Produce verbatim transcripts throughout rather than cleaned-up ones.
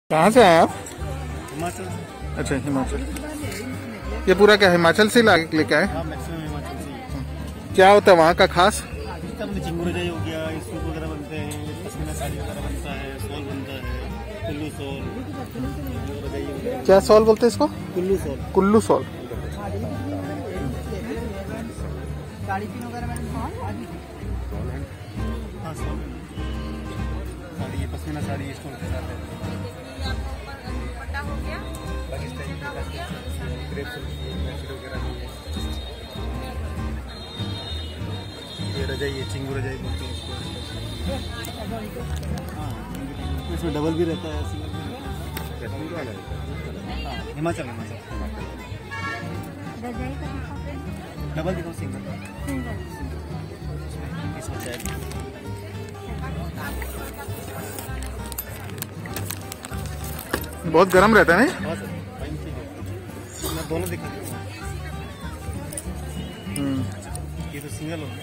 कहाँ से आए आप? हिमाचल। अच्छा, हिमाचल। ये पूरा क्या हिमाचल से ला लेके आए? हाँ, मैक्सिमम हिमाचल से। क्या होता है वहाँ का खास? चिंगुरजाई हो गया, सूट वगैरह बनते हैं, पश्मीना साड़ी वगैरह बनता है, सॉल बनता है, कुल्लू सॉल। क्या सॉल बोलते हैं इसको? कुल्लू सॉल। कुल्लू सॉल। हाँ, सॉल साड़ी, ये पश्मीना साड़ी स्टोन के साथ है। ये रजाई है, चिंगू रजाई बोलते हैं इसको। हाँ, इसमें डबल भी रहता है, सिंगल भी रहता है। हाँ, हिमाचल हिमाचल डबल दिखाओ, सिंगल इसमें चाय। बहुत गर्म रहता है नहीं? हाँ सर, मैं दोनों दिखा दूँ। ये तो सिंगल हो गया।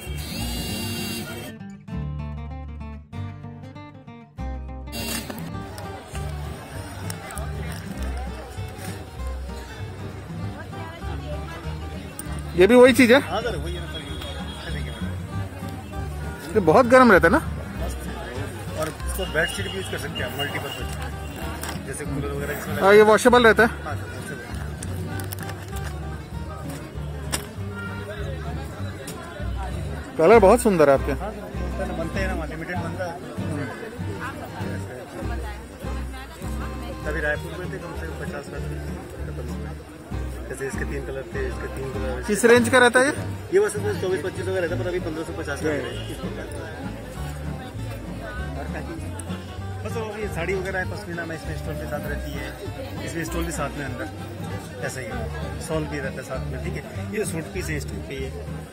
ये भी वही चीज है? हाँ सर, वही है। ये बहुत गर्म रहता है ना? और इसको बेड शीट भी यूज कर सकते हैं मल्टीपर्पज, जैसे कूलर वगैरह इसमें। हाँ, ये वॉशेबल रहता है। हाँ सर, वॉशेबल। कलर बहुत सुंदर है आपके। हाँ सर, बनते हैं ना, लिमिटेड बनता है। अभी रायपुर में थे कम से कम पचास का खत्म हो गए। जैसे इसके तीन कलर थे, इसके तीन कलर। किस रेंज का रहता है ये? ये बस चौबीस पच्चीस का रहता है, पर अभी पंद्रह सौ पचास का है। बस वो ये साड़ी वगैरह है पश्मीना में, इसमें स्टोल के साथ रहती है, इसमें स्टोल भी साथ में अंदर ऐसा ही है, सॉल भी रहता है साथ में। ठीक है, ये सूट पीस है, स्टोल पे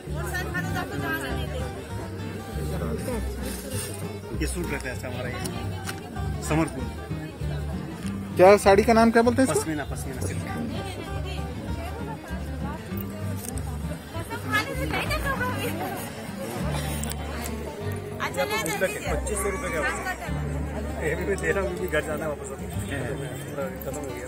ये सूट रहता है ऐसा हमारा, ये समरपुर। क्या साड़ी का नाम क्या बोलते हैं इसको? पश्मीना, पश्मीना सिल्क। पच्चीस सौ रुपये का ये भी दे रहा हूँ, घर जाना वापस खत्म हो गया।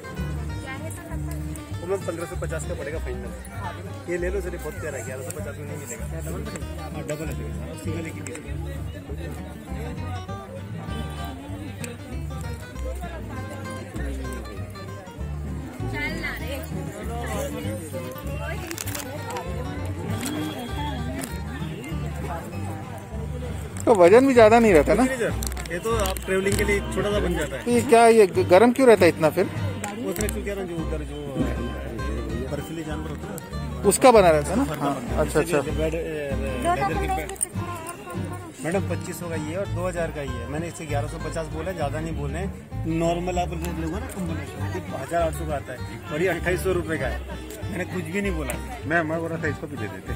तो मैं पंद्रह सौ पचास का पड़ेगा फाइनल। ये ले लो सर, बहुत प्यारा है, ग्यारह सौ पचास में नहीं मिलेगा। डबल हाँ, डबल है सिंगल एक ही पीस। तो वजन भी ज्यादा नहीं रहता ना? ये तो आप ट्रेवलिंग के लिए छोटा सा बन जाता है। ये क्या, ये गर्म क्यों रहता है इतना फिर? उसमें क्यों कह रहा हूँ, जो उधर जो बर्फीले जानवर होता है उसका बना रहता है ना? हाँ, अच्छा अच्छा। मैडम पच्चीस सौ का ये और दो हजार का ये है। मैंने इससे ग्यारह सौ पचास बोला, ज्यादा नहीं बोले। नॉर्मल आप लोगों ना हजार आठ सौ का आता है, और ये अट्ठाईस सौ रुपये का है। मैंने कुछ भी नहीं बोला। मैं मैं बोल रहा था इसको भी दे देते।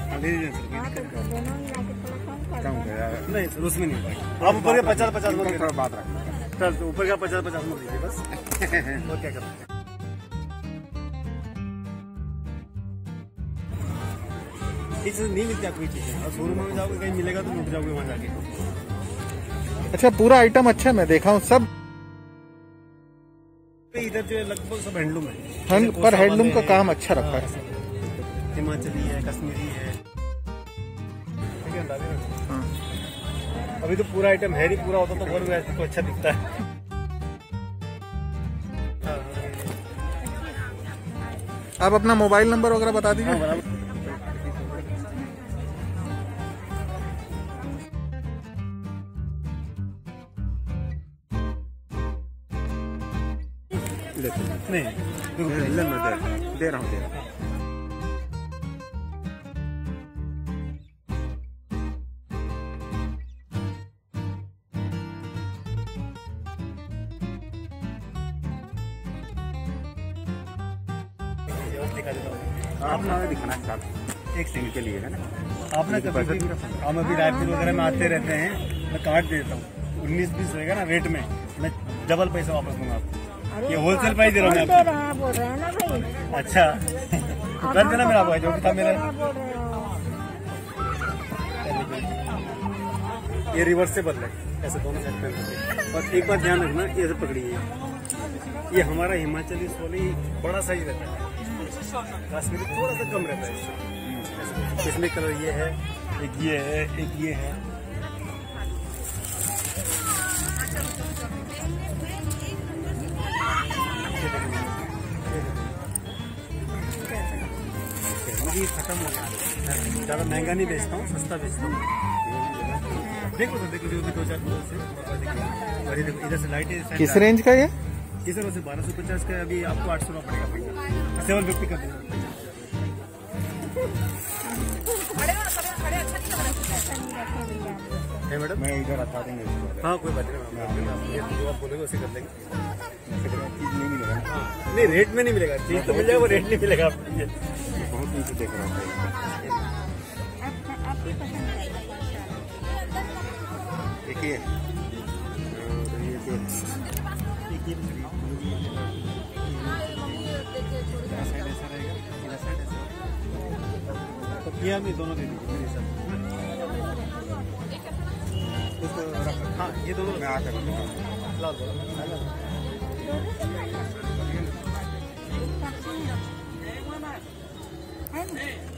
नहीं सर, उसमें नहीं, आप ऊपर का पचास पचास थोड़ा बात रखना। चल, तो ऊपर का पचास पचास मत दीजिए बस। और क्या करते हैं, नहीं मिलता कोई चीज़ है। और शोरूम में जाओगे कहीं मिलेगा तो लूट जाओगे वहाँ जाके। अच्छा, पूरा आइटम अच्छा, मैं देखा हूँ सब। इधर जो है लगभग सब हैंडलूम है, हैंड पर हैंडलूम का काम अच्छा रखा है। हिमाचली है, कश्मीरी है। अभी तो पूरा आइटम है नहीं, पूरा होता तो और भी तो अच्छा दिखता है। आप अपना मोबाइल नंबर वगैरह बता दीजिए। नहीं, दे रहा हूँ दे रहा हूँ। आप ना दिखाना साहब, एक सेकंड के लिए है ना। आप ना कभी भी, हम अभी रायपुर वगैरह में आते रहते हैं, मैं काट देता हूँ। उन्नीस बीस रहेगा ना रेट में, मैं डबल पैसा वापस दूंगा आपको। ये होलसेल प्राइस दे रहा हूँ मैं आपको। बोल रहे हैं ना भाई। अच्छा, कर देना मेरा भाई, जो भी था मेरा। ये रिवर्सेबल है, ऐसे दोनों साइड पे। और एक बात ध्यान रखना, ये ऐसे पकड़िए, ये हमारा हिमाचली सोली बड़ा साइज रहता है, कश्मीरी थोड़ा सा कम रहता है। इसमें कलर ये है, एक ये है, एक ये है। खत्म हो गया, ज्यादा महंगा नहीं बेचता हूँ, सस्ता बेचता हूँ। देखो तो देखो जो भी दो चार किलो से और ये देखो इधर से लाइट है। किस रेंज का ये? किस तरह से बारह सौ पचास का अभी आपको आठ सौ रुपया पड़ेगा, सेवन फिफ्टी का देगा। है मैडम, मैं इधर बता देंगे। हाँ कोई बात नहीं, जो आप बोलोगे उसे कर देंगे। चीज नहीं मिलेगा, नहीं रेट में नहीं मिलेगा, चीज तो मिल जाएगा, वो रेट नहीं मिलेगा आपको। बहुत नीचे देख रहा हूँ। देखिए ये हमें दोनों दे दीजिए मेरे साथ। हाँ ये दोनों मैं आता हूँ। लाल